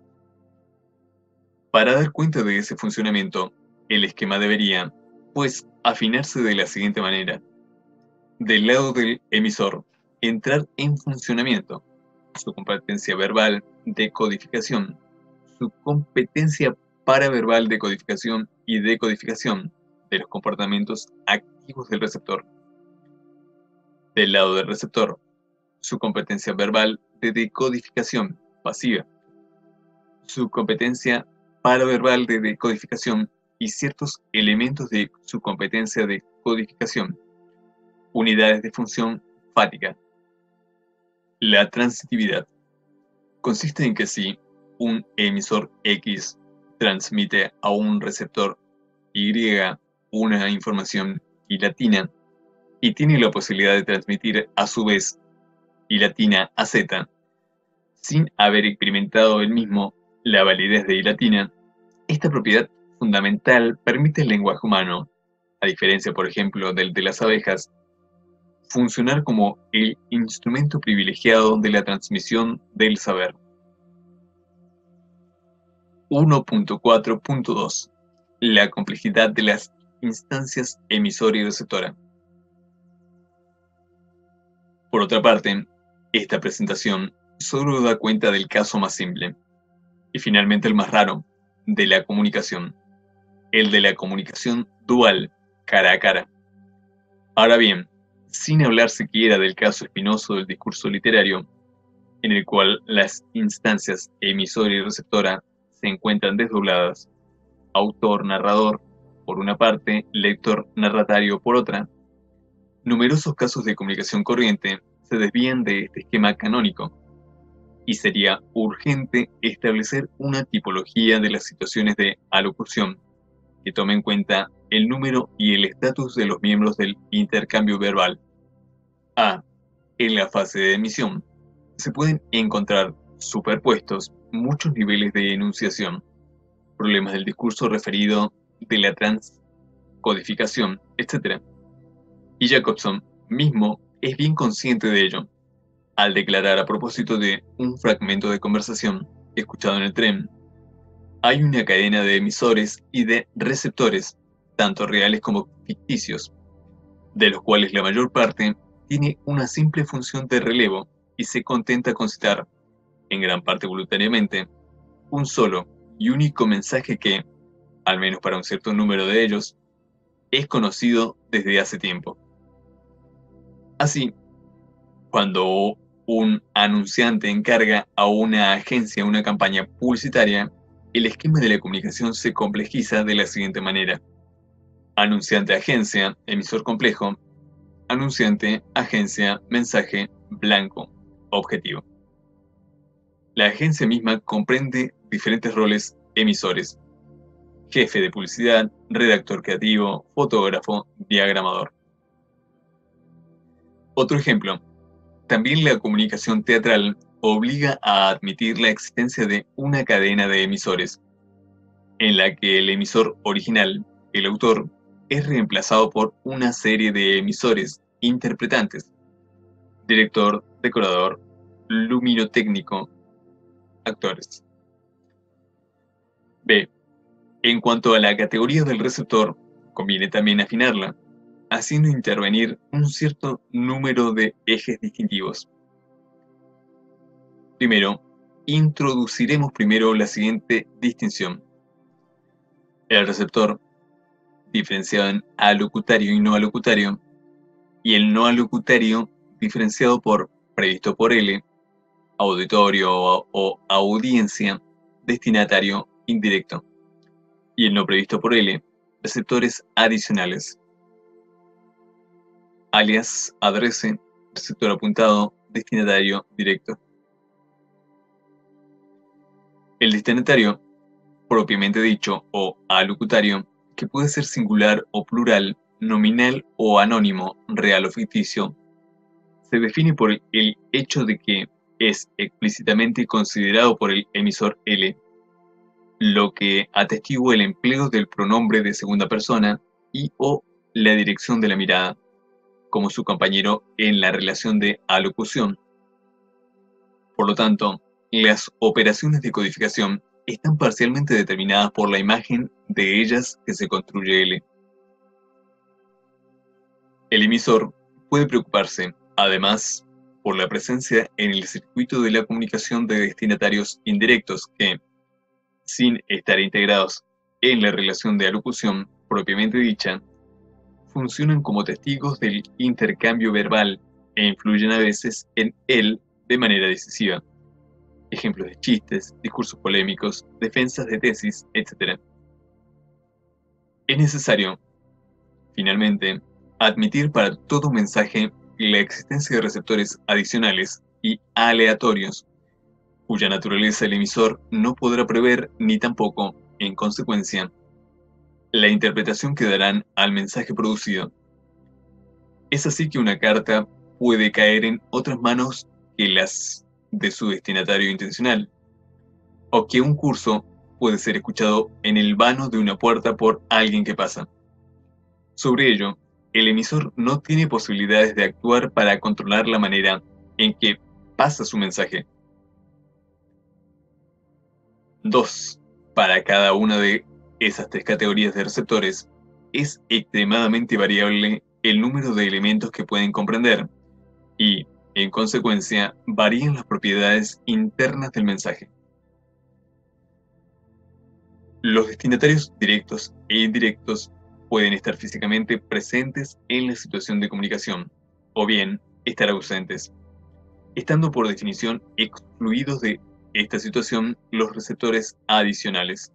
Speaker 1: Para dar cuenta de ese funcionamiento, el esquema debería, pues, afinarse de la siguiente manera. Del lado del emisor, entrar en funcionamiento su competencia verbal de codificación, su competencia paraverbal de codificación y decodificación de los comportamientos activos del receptor. Del lado del receptor, su competencia verbal de decodificación pasiva, su competencia paraverbal de decodificación y ciertos elementos de su competencia de codificación, unidades de función fática. La transitividad consiste en que si un emisor X transmite a un receptor Y una información y latina y tiene la posibilidad de transmitir a su vez y latina a Z, sin haber experimentado él mismo la validez de y latina, esta propiedad fundamental permite al lenguaje humano, a diferencia por ejemplo del de las abejas, funcionar como el instrumento privilegiado de la transmisión del saber. uno punto cuatro punto dos. La complejidad de las instancias emisora y receptora. Por otra parte, esta presentación solo da cuenta del caso más simple, y finalmente el más raro, de la comunicación, el de la comunicación dual, cara a cara. Ahora bien, sin hablar siquiera del caso espinoso del discurso literario, en el cual las instancias emisora y receptora se encuentran desdobladas, autor-narrador por una parte, lector-narratario por otra. Numerosos casos de comunicación corriente se desvían de este esquema canónico, y sería urgente establecer una tipología de las situaciones de alocución que tome en cuenta el número y el estatus de los miembros del intercambio verbal. A. En la fase de emisión, se pueden encontrar superpuestos muchos niveles de enunciación, problemas del discurso referido, de la transcodificación, etcétera. Y Jacobson mismo es bien consciente de ello, al declarar a propósito de un fragmento de conversación escuchado en el tren: hay una cadena de emisores y de receptores, tanto reales como ficticios, de los cuales la mayor parte tiene una simple función de relevo y se contenta con citar, en gran parte voluntariamente, un solo y único mensaje que, al menos para un cierto número de ellos, es conocido desde hace tiempo. Así, cuando un anunciante encarga a una agencia una campaña publicitaria, el esquema de la comunicación se complejiza de la siguiente manera: anunciante-agencia, emisor complejo; anunciante-agencia, mensaje blanco, objetivo. La agencia misma comprende diferentes roles emisores: jefe de publicidad, redactor creativo, fotógrafo, diagramador. Otro ejemplo: también la comunicación teatral obliga a admitir la existencia de una cadena de emisores, en la que el emisor original, el autor, es reemplazado por una serie de emisores interpretantes: director, decorador, luminotécnico, actores. B. En cuanto a la categoría del receptor, conviene también afinarla, haciendo intervenir un cierto número de ejes distintivos. Primero, introduciremos primero la siguiente distinción: el receptor, diferenciado en alocutario y no alocutario, y el no alocutario, diferenciado por previsto por L, auditorio o, o audiencia, destinatario indirecto, y el no previsto por L, receptores adicionales, alias, adrese, receptor apuntado, destinatario directo. El destinatario, propiamente dicho, o alocutario, que puede ser singular o plural, nominal o anónimo, real o ficticio, se define por el hecho de que es explícitamente considerado por el emisor L, lo que atestigua el empleo del pronombre de segunda persona y o la dirección de la mirada, como su compañero en la relación de alocución. Por lo tanto, las operaciones de codificación están parcialmente determinadas por la imagen de ellas que se construye L. El emisor puede preocuparse, además, por la presencia en el circuito de la comunicación de destinatarios indirectos que, sin estar integrados en la relación de alocución propiamente dicha, funcionan como testigos del intercambio verbal e influyen a veces en él de manera decisiva. Ejemplos de chistes, discursos polémicos, defensas de tesis, etcétera. Es necesario, finalmente, admitir para todo mensaje la existencia de receptores adicionales y aleatorios, cuya naturaleza el emisor no podrá prever ni tampoco, en consecuencia, la interpretación que darán al mensaje producido. Es así que una carta puede caer en otras manos que las de su destinatario intencional, o que un curso puede ser escuchado en el vano de una puerta por alguien que pasa. Sobre ello, el emisor no tiene posibilidades de actuar para controlar la manera en que pasa su mensaje. dos. Para cada una de esas tres categorías de receptores, es extremadamente variable el número de elementos que pueden comprender y, en consecuencia, varían las propiedades internas del mensaje. Los destinatarios directos e indirectos pueden estar físicamente presentes en la situación de comunicación, o bien estar ausentes, estando por definición excluidos de esta situación los receptores adicionales.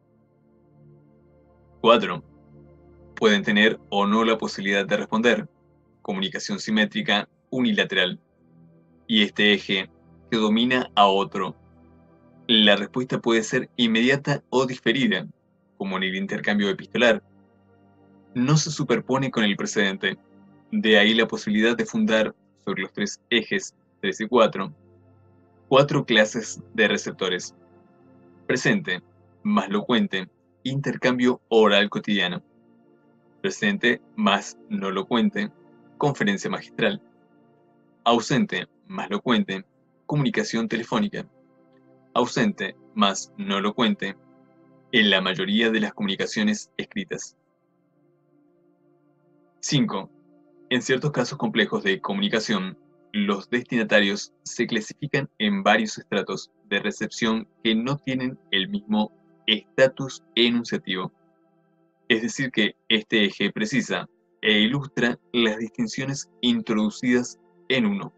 Speaker 1: cuatro. Pueden tener o no la posibilidad de responder, comunicación simétrica unilateral, y este eje que domina a otro. La respuesta puede ser inmediata o diferida, como en el intercambio epistolar. No se superpone con el precedente, de ahí la posibilidad de fundar sobre los tres ejes tres y cuatro, cuatro clases de receptores: presente, más locuente, intercambio oral cotidiano; presente más no locuente, conferencia magistral; ausente más locuente, comunicación telefónica; ausente más no locuente, en la mayoría de las comunicaciones escritas. cinco. En ciertos casos complejos de comunicación, los destinatarios se clasifican en varios estratos de recepción que no tienen el mismo estatus enunciativo. Es decir que este eje precisa e ilustra las distinciones introducidas en uno.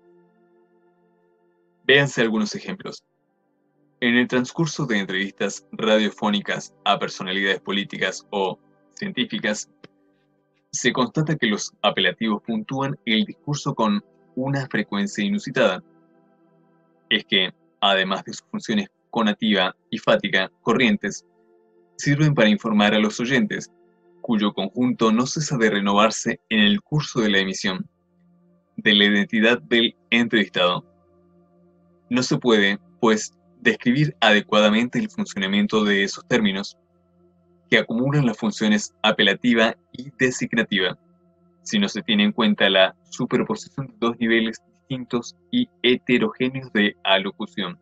Speaker 1: Véanse algunos ejemplos. En el transcurso de entrevistas radiofónicas a personalidades políticas o científicas, se constata que los apelativos puntúan el discurso con una frecuencia inusitada. Es que, además de sus funciones conativa y fática corrientes, sirven para informar a los oyentes, cuyo conjunto no cesa de renovarse en el curso de la emisión, de la identidad del entrevistado. No se puede, pues, describir adecuadamente el funcionamiento de esos términos, que acumulan las funciones apelativa y designativa, si no se tiene en cuenta la superposición de dos niveles distintos y heterogéneos de alocución.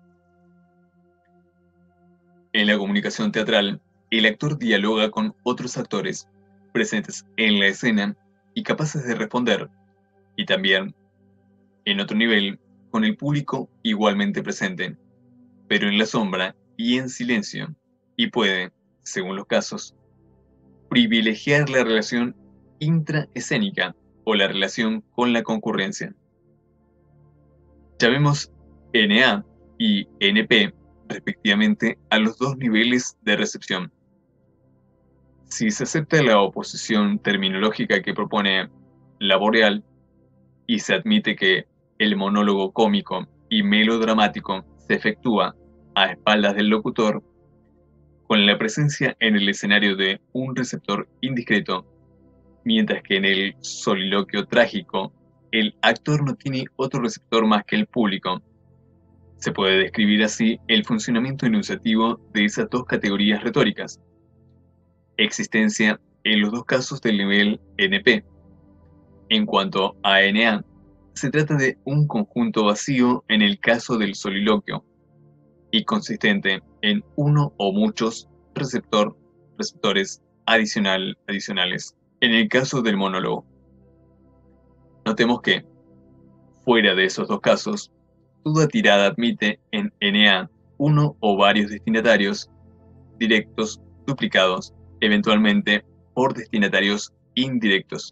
Speaker 1: En la comunicación teatral, el actor dialoga con otros actores presentes en la escena y capaces de responder, y también, en otro nivel, con el público igualmente presente, pero en la sombra y en silencio, y puede, según los casos, privilegiar la relación intraescénica o la relación con la concurrencia. Llamemos N A y N P respectivamente a los dos niveles de recepción. Si se acepta la oposición terminológica que propone Laboreal y se admite que el monólogo cómico y melodramático se efectúa a espaldas del locutor, con la presencia en el escenario de un receptor indiscreto, mientras que en el soliloquio trágico el actor no tiene otro receptor más que el público. Se puede describir así el funcionamiento enunciativo de esas dos categorías retóricas. Existencia en los dos casos del nivel N P. En cuanto a N A, se trata de un conjunto vacío en el caso del soliloquio y consistente en uno o muchos receptor, receptores adicional, adicionales en el caso del monólogo. Notemos que, fuera de esos dos casos, toda tirada admite en N A uno o varios destinatarios directos duplicados, eventualmente por destinatarios indirectos.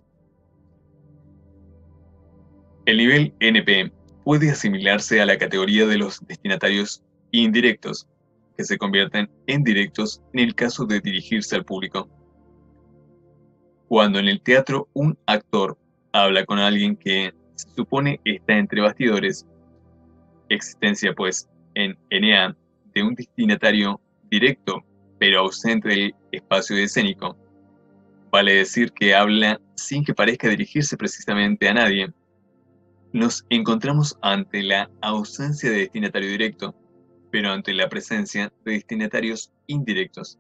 Speaker 1: El nivel N P puede asimilarse a la categoría de los destinatarios indirectos, que se convierten en directos en el caso de dirigirse al público. Cuando en el teatro un actor habla con alguien que se supone está entre bastidores, existencia pues en N A de un destinatario directo pero ausente del espacio escénico, vale decir que habla sin que parezca dirigirse precisamente a nadie. Nos encontramos ante la ausencia de destinatario directo, pero ante la presencia de destinatarios indirectos.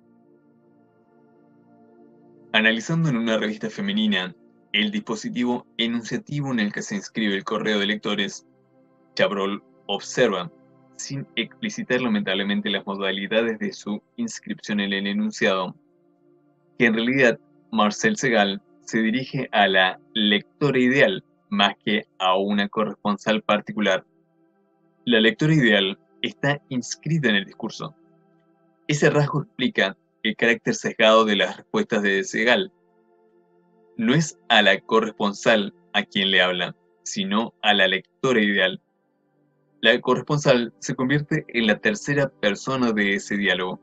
Speaker 1: Analizando en una revista femenina el dispositivo enunciativo en el que se inscribe el correo de lectores, Chabrol observa, sin explicitar lamentablemente las modalidades de su inscripción en el enunciado, que en realidad Marcel Segal se dirige a la lectora ideal más que a una corresponsal particular. La lectora ideal está inscrita en el discurso. Ese rasgo explica el carácter sesgado de las respuestas de Segal. No es a la corresponsal a quien le habla, sino a la lectora ideal. La corresponsal se convierte en la tercera persona de ese diálogo.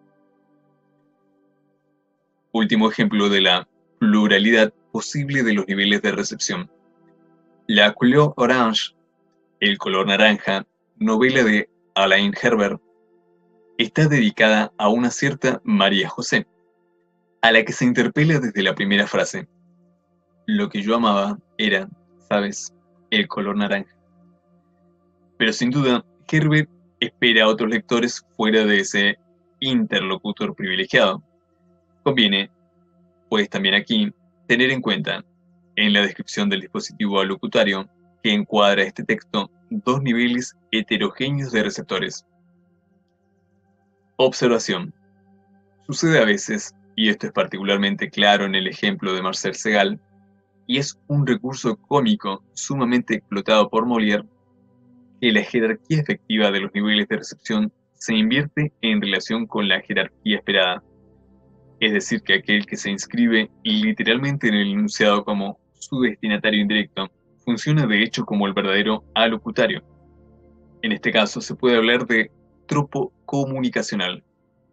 Speaker 1: Último ejemplo de la pluralidad posible de los niveles de recepción. La couleur orange, el color naranja, novela de Alain Herbert, está dedicada a una cierta María José, a la que se interpela desde la primera frase. Lo que yo amaba era, ¿sabes?, el color naranja. Pero sin duda, Herbert espera a otros lectores fuera de ese interlocutor privilegiado. Conviene, pues también aquí, tener en cuenta, en la descripción del dispositivo alocutario, que encuadra este texto dos niveles heterogéneos de receptores. Observación. Sucede a veces, y esto es particularmente claro en el ejemplo de Marcel Segal, y es un recurso cómico sumamente explotado por Molière, que la jerarquía efectiva de los niveles de recepción se invierte en relación con la jerarquía esperada. Es decir, que aquel que se inscribe literalmente en el enunciado como su destinatario indirecto, funciona de hecho como el verdadero alocutario. En este caso se puede hablar de tropo comunicacional.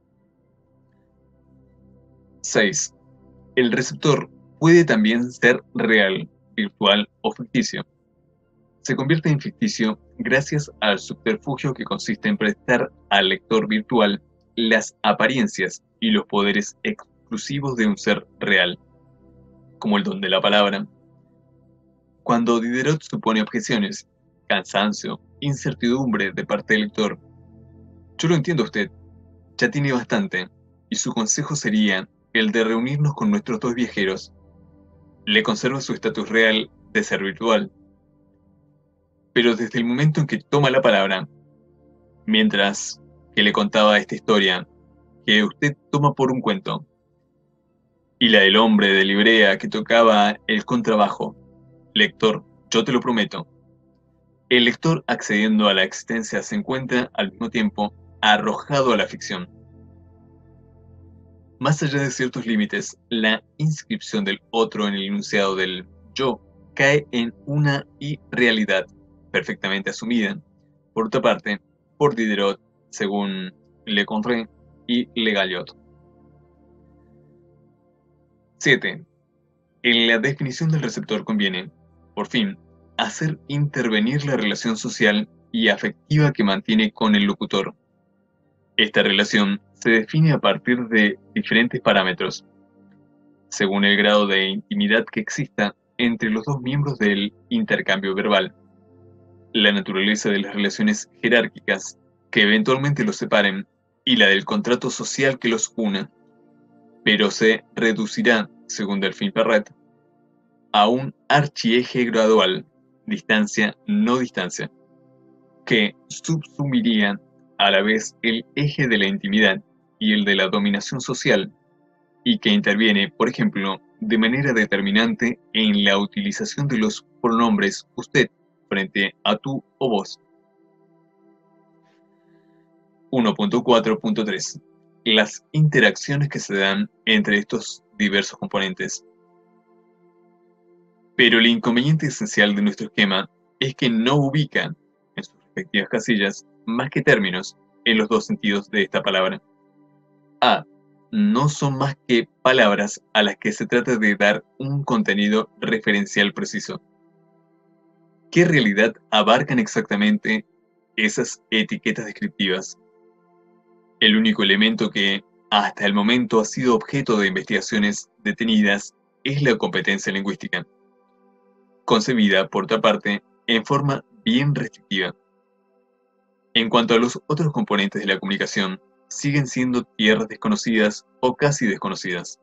Speaker 1: seis. El receptor puede también ser real, virtual o ficticio. Se convierte en ficticio gracias al subterfugio que consiste en prestar al lector virtual las apariencias y los poderes exclusivos de un ser real, como el don de la palabra. Cuando Diderot supone objeciones, cansancio, incertidumbre de parte del lector, yo lo entiendo a usted, ya tiene bastante, y su consejo sería el de reunirnos con nuestros dos viajeros. Le conserva su estatus real de ser virtual. Pero desde el momento en que toma la palabra, mientras que le contaba esta historia, que usted toma por un cuento, y la del hombre de librea que tocaba el contrabajo, lector, yo te lo prometo, el lector accediendo a la existencia se encuentra al mismo tiempo arrojado a la ficción. Más allá de ciertos límites, la inscripción del otro en el enunciado del yo cae en una irrealidad perfectamente asumida, por otra parte, por Diderot, según Le Conré y Le Galliot. siete. En la definición del receptor conviene, por fin, hacer intervenir la relación social y afectiva que mantiene con el locutor. Esta relación se define a partir de diferentes parámetros, según el grado de intimidad que exista entre los dos miembros del intercambio verbal, la naturaleza de las relaciones jerárquicas que eventualmente los separen y la del contrato social que los una, pero se reducirá, según Delphine Perret, a un archieje gradual, distancia no distancia, que subsumiría a la vez el eje de la intimidad y el de la dominación social, y que interviene, por ejemplo, de manera determinante en la utilización de los pronombres usted frente a tú o vos. uno punto cuatro punto tres. Las interacciones que se dan entre estos diversos componentes. Pero el inconveniente esencial de nuestro esquema es que no ubica, en sus respectivas casillas, más que términos en los dos sentidos de esta palabra. A. No son más que palabras a las que se trata de dar un contenido referencial preciso. ¿Qué realidad abarcan exactamente esas etiquetas descriptivas? El único elemento que, hasta el momento, ha sido objeto de investigaciones detenidas es la competencia lingüística, concebida, por otra parte, en forma bien restrictiva. En cuanto a los otros componentes de la comunicación, siguen siendo tierras desconocidas o casi desconocidas.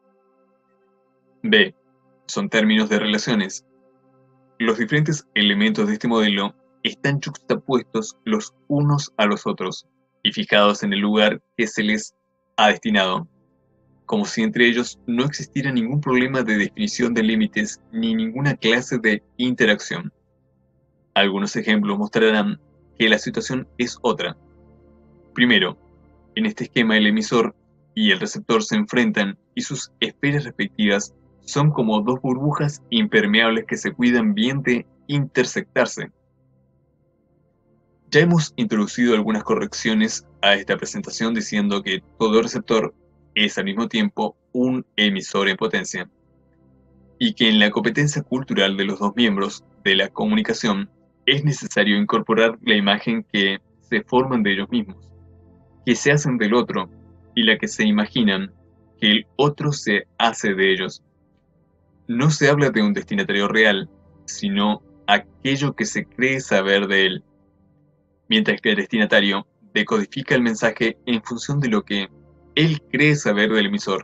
Speaker 1: B. Son términos de relaciones. Los diferentes elementos de este modelo están yuxtapuestos los unos a los otros y fijados en el lugar que se les ha destinado, como si entre ellos no existiera ningún problema de definición de límites ni ninguna clase de interacción. Algunos ejemplos mostrarán que la situación es otra. Primero, en este esquema el emisor y el receptor se enfrentan y sus esferas respectivas son como dos burbujas impermeables que se cuidan bien de intersectarse. Ya hemos introducido algunas correcciones a esta presentación diciendo que todo receptor es al mismo tiempo un emisor en potencia, y que en la competencia cultural de los dos miembros de la comunicación es necesario incorporar la imagen que se forman de ellos mismos, que se hacen del otro, y la que se imaginan que el otro se hace de ellos. No se habla de un destinatario real, sino aquello que se cree saber de él, mientras que el destinatario decodifica el mensaje en función de lo que él cree saber del emisor.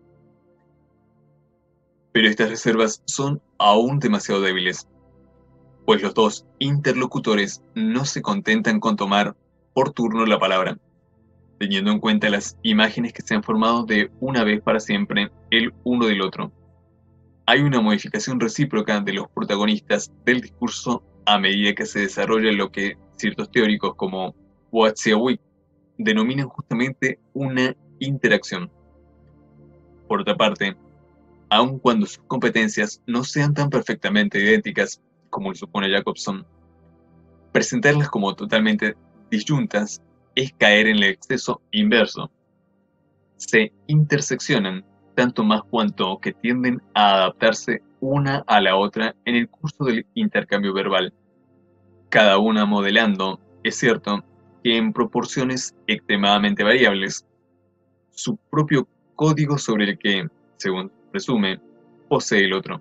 Speaker 1: Pero estas reservas son aún demasiado débiles, pues los dos interlocutores no se contentan con tomar por turno la palabra, teniendo en cuenta las imágenes que se han formado de una vez para siempre el uno del otro. Hay una modificación recíproca de los protagonistas del discurso a medida que se desarrolla lo que ciertos teóricos como Wojciechowski denominan justamente una interacción. Por otra parte, aun cuando sus competencias no sean tan perfectamente idénticas como lo supone Jacobson, presentarlas como totalmente disyuntas es caer en el exceso inverso. Se interseccionan tanto más cuanto que tienden a adaptarse una a la otra en el curso del intercambio verbal, cada una modelando, es cierto, que en proporciones extremadamente variables, su propio código sobre el que, según presume, posee el otro.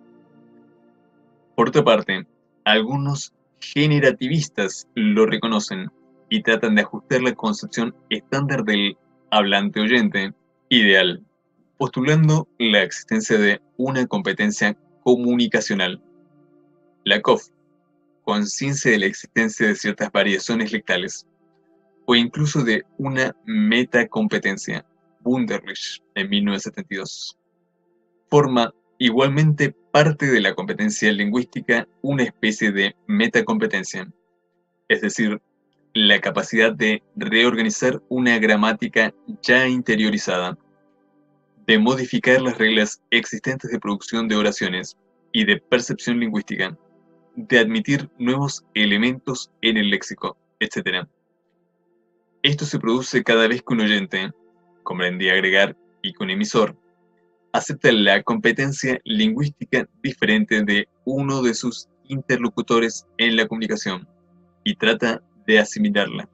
Speaker 1: Por otra parte, algunos generativistas lo reconocen y tratan de ajustar la concepción estándar del hablante-oyente ideal, postulando la existencia de una competencia comunicacional. Lakoff, conciencia de la existencia de ciertas variaciones lectales, o incluso de una metacompetencia, Wunderlich, en mil novecientos setenta y dos. Forma igualmente parte de la competencia lingüística una especie de metacompetencia, es decir, la capacidad de reorganizar una gramática ya interiorizada, de modificar las reglas existentes de producción de oraciones y de percepción lingüística, de admitir nuevos elementos en el léxico, etcétera. Esto se produce cada vez que un oyente, comprendí agregar, y que un emisor, acepta la competencia lingüística diferente de uno de sus interlocutores en la comunicación y trata de asimilarla.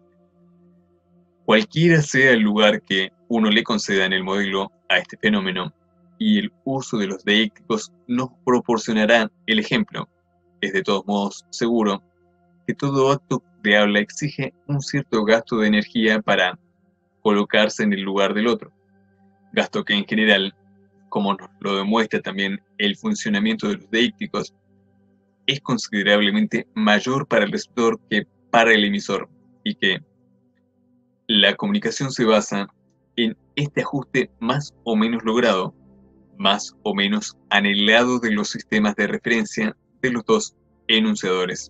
Speaker 1: Cualquiera sea el lugar que uno le conceda en el modelo a este fenómeno, y el uso de los deícticos nos proporcionará el ejemplo, es de todos modos seguro que todo acto de habla exige un cierto gasto de energía para colocarse en el lugar del otro, gasto que en general, como nos lo demuestra también el funcionamiento de los deícticos, es considerablemente mayor para el receptor que para el emisor, y que la comunicación se basa en este ajuste más o menos logrado, más o menos anhelado de los sistemas de referencia de los dos enunciadores.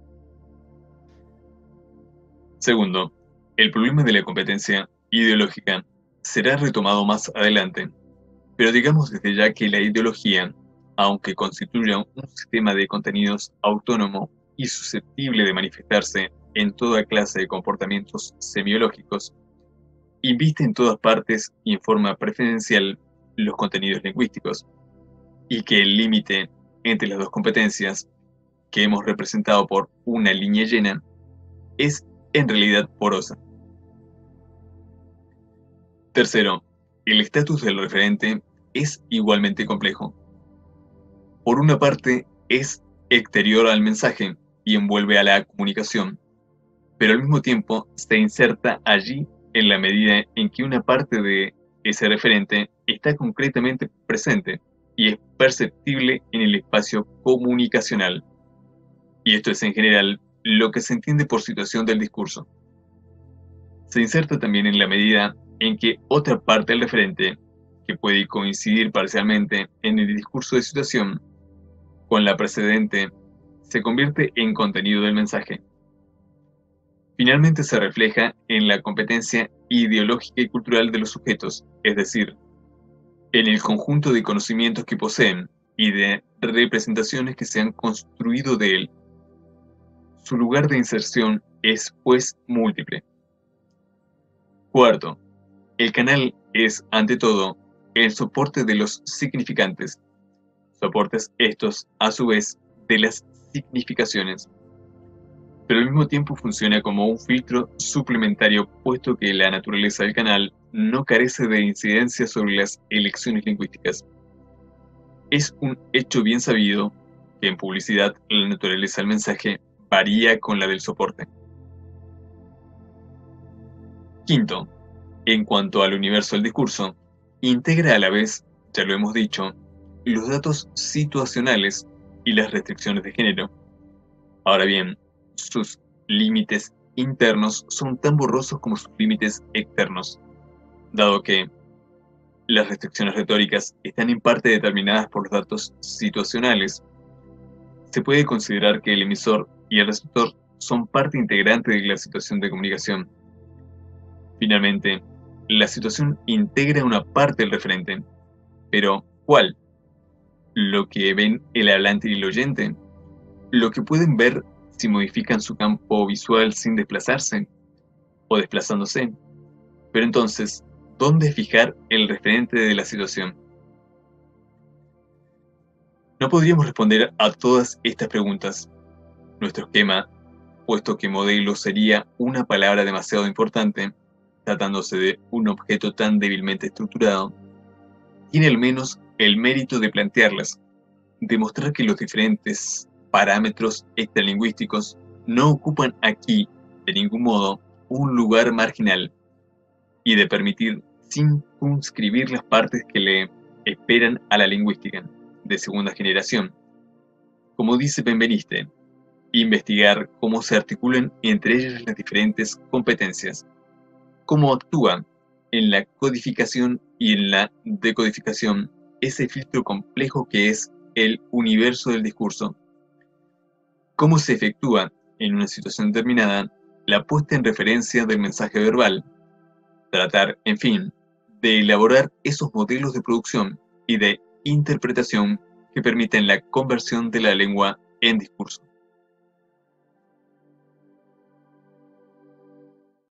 Speaker 1: Segundo, el problema de la competencia ideológica será retomado más adelante, pero digamos desde ya que la ideología, aunque constituya un sistema de contenidos autónomo y susceptible de manifestarse en toda clase de comportamientos semiológicos, inviste en todas partes y en forma preferencial los contenidos lingüísticos, y que el límite entre las dos competencias, que hemos representado por una línea llena, es en realidad porosa. Tercero, el estatus del referente es igualmente complejo. Por una parte, es exterior al mensaje y envuelve a la comunicación, pero al mismo tiempo se inserta allí en la medida en que una parte de ese referente está concretamente presente y es perceptible en el espacio comunicacional. Y esto es en general lo que se entiende por situación del discurso. Se inserta también en la medida en que otra parte del referente, que puede coincidir parcialmente en el discurso de situación con la precedente, se convierte en contenido del mensaje. Finalmente se refleja en la competencia ideológica y cultural de los sujetos, es decir, en el conjunto de conocimientos que poseen y de representaciones que se han construido de él. Su lugar de inserción es, pues, múltiple. Cuarto, el canal es, ante todo, el soporte de los significantes, soportes estos, a su vez, de las significaciones, pero al mismo tiempo funciona como un filtro suplementario, puesto que la naturaleza del canal no carece de incidencia sobre las elecciones lingüísticas. Es un hecho bien sabido que en publicidad la naturaleza del mensaje varía con la del soporte. Quinto, en cuanto al universo del discurso, integra a la vez, ya lo hemos dicho, los datos situacionales y las restricciones de género. Ahora bien, sus límites internos son tan borrosos como sus límites externos, dado que las restricciones retóricas están en parte determinadas por los datos situacionales. Se puede considerar que el emisor y el receptor son parte integrante de la situación de comunicación. Finalmente, la situación integra una parte del referente, pero ¿cuál? ¿Lo que ven el hablante y el oyente? ¿Lo que pueden ver si modifican su campo visual sin desplazarse o desplazándose? Pero entonces, ¿dónde fijar el referente de la situación? No podríamos responder a todas estas preguntas. Nuestro esquema, puesto que modelo sería una palabra demasiado importante, tratándose de un objeto tan débilmente estructurado, tiene al menos el mérito de plantearlas, demostrar que los diferentes parámetros extralingüísticos no ocupan aquí, de ningún modo, un lugar marginal, y de permitir circunscribir las partes que le esperan a la lingüística de segunda generación. Como dice Benveniste, investigar cómo se articulan entre ellas las diferentes competencias, cómo actúa en la codificación y en la decodificación ese filtro complejo que es el universo del discurso, cómo se efectúa en una situación determinada la puesta en referencia del mensaje verbal, tratar, en fin, de elaborar esos modelos de producción y de interpretación que permiten la conversión de la lengua en discurso.